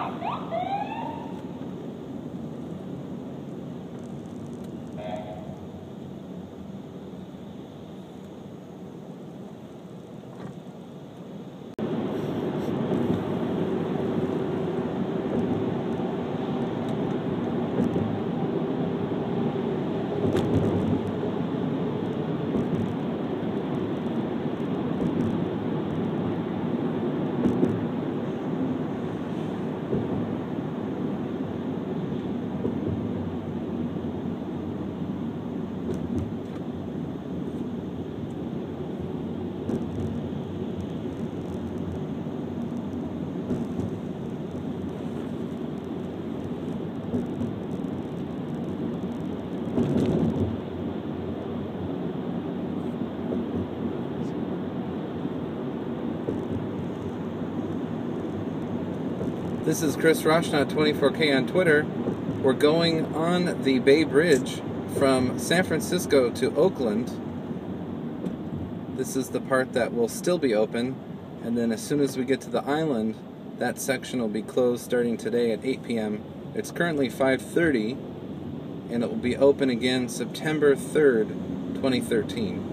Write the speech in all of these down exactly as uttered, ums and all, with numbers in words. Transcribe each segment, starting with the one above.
This is Chris Roshna, twenty-four K on Twitter. We're going on the Bay Bridge from San Francisco to Oakland. This is the part that will still be open, and then as soon as we get to the island, that section will be closed starting today at eight P M It's currently five thirty, and it will be open again September third, twenty thirteen.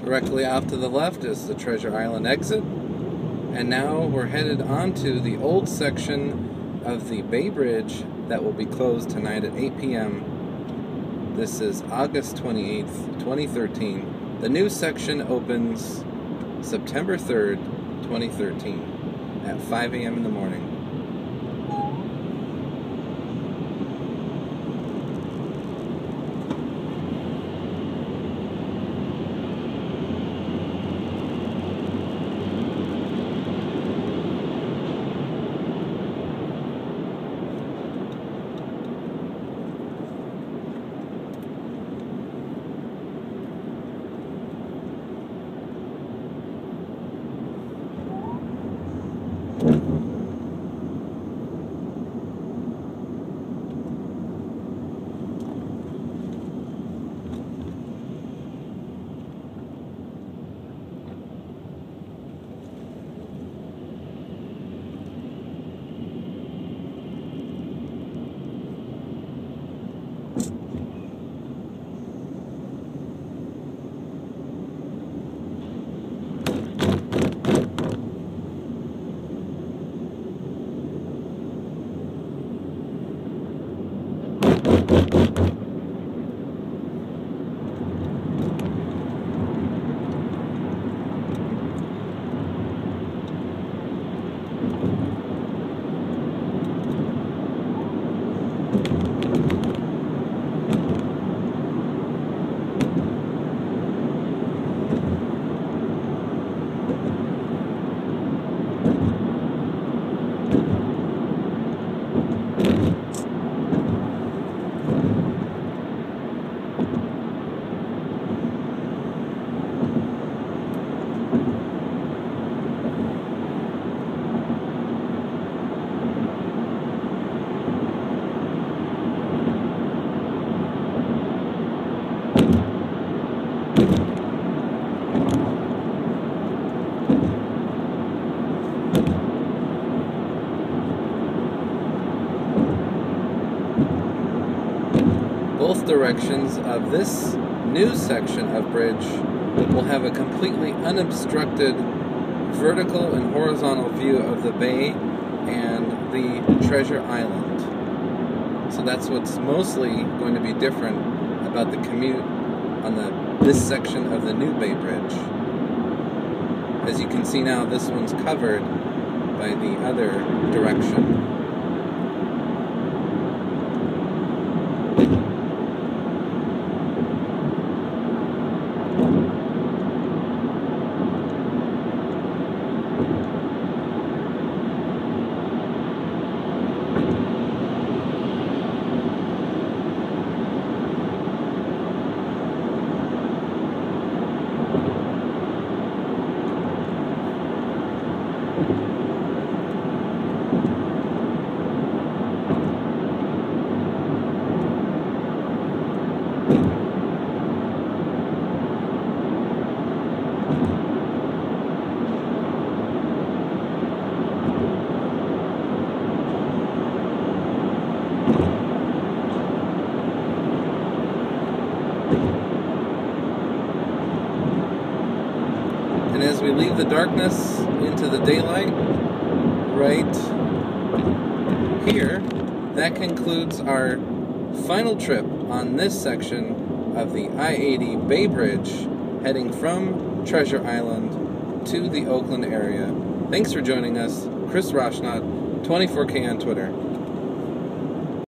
Directly off to the left is the Treasure Island exit. And now we're headed onto the old section of the Bay Bridge that will be closed tonight at eight p m This is August twenty-eighth, twenty thirteen. The new section opens September third, twenty thirteen at five a m in the morning. Both directions of this new section of bridge will have a completely unobstructed vertical and horizontal view of the bay and the Treasure Island. So that's what's mostly going to be different about the commute on the this section of the new Bay Bridge. As you can see now, this one's covered by the other direction. And as we leave the darkness into the daylight, right here, that concludes our final trip on this section of the I eighty Bay Bridge, heading from Treasure Island to the Oakland area. Thanks for joining us. Chris Roshnot, twenty-four K on Twitter.